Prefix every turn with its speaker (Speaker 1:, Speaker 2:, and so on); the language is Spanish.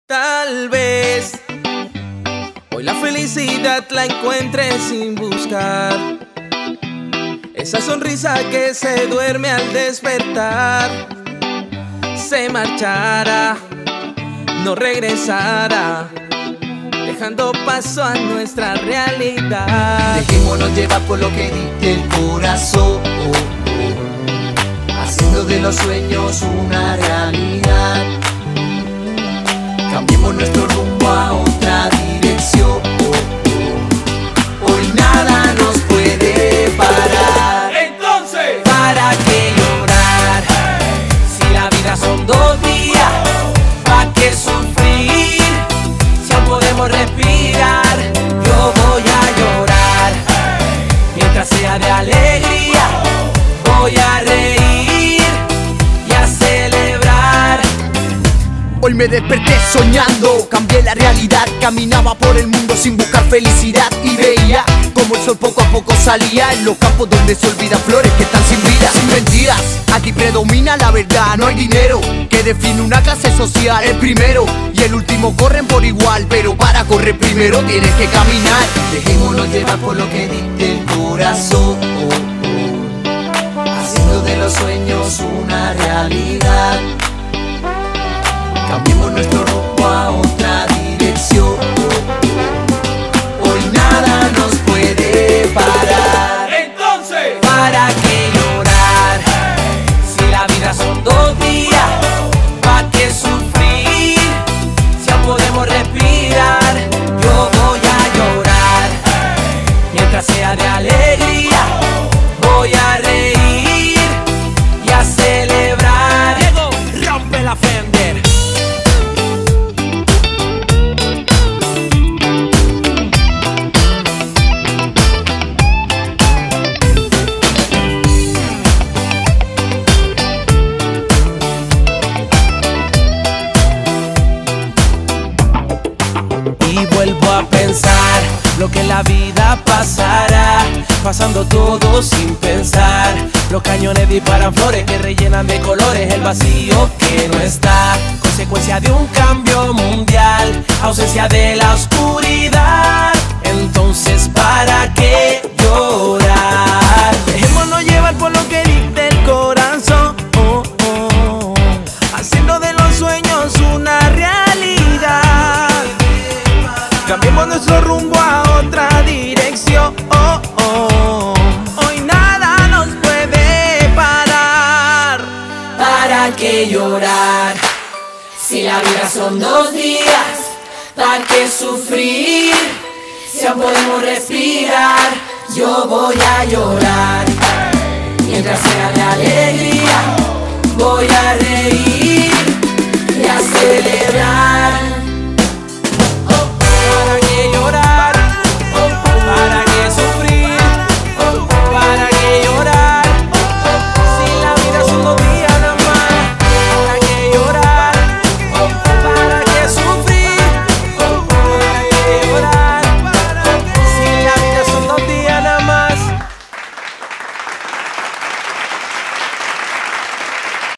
Speaker 1: Tal vez hoy la felicidad la encuentres sin buscar. Esa sonrisa que se duerme al despertar se marchará, no regresará, dejando paso a nuestra realidad.
Speaker 2: Dejémonos llevar por lo que dicte el corazón, haciendo de los sueños una realidad. Cambiemos nuestro rumbo a otra dirección. Hoy nada nos puede parar.
Speaker 1: Entonces,
Speaker 2: ¿para qué llorar? Si la vida son 2 días, ¿para qué sufrir? Si aún podemos respirar. Yo voy a llorar mientras sea de alegría. Voy a reír y a celebrar. Hoy me desperté soñando, cambié la realidad. Caminaba por el mundo sin buscar felicidad y veía como el sol poco a poco salía en los campos donde se olvidan flores que están sin vida. Sin mentiras, aquí predomina la verdad. No hay dinero que define una clase social. El primero y el último corren por igual, pero para correr primero tienes que caminar. Dejémonos llevar por lo que dicte el corazón, haciendo de los sueños una realidad. Cambiemos nuestro rumbo a otra dirección. Hoy nada nos puede parar.
Speaker 1: entonces,
Speaker 2: ¿para qué llorar? Si la vida son 2 días, ¿para qué sufrir? Si aún podemos respirar. Yo voy a llorar mientras sea de alegría. Voy a reír y a celebrar.
Speaker 1: Diego, rompe la Fender.
Speaker 2: Y vuelvo a pensar lo que en la vida pasará, pasando todo sin pensar. Los cañones disparan flores que rellenan de colores el vacío que no está. Consecuencia de un cambio mundial, ausencia de la oscuridad. Entonces, ¿para qué llorar?
Speaker 1: Dejémonos llevar por lo que dicta el corazón, haciendo de los sueños una realidad. Cambiemos nuestro rumbo a otra dirección. Hoy nada nos puede parar.
Speaker 2: ¿Para qué llorar? Si la vida son 2 días, ¿para qué sufrir? Si aún podemos respirar. Yo voy a llorar mientras sea de alegría. Voy a reír y a celebrar.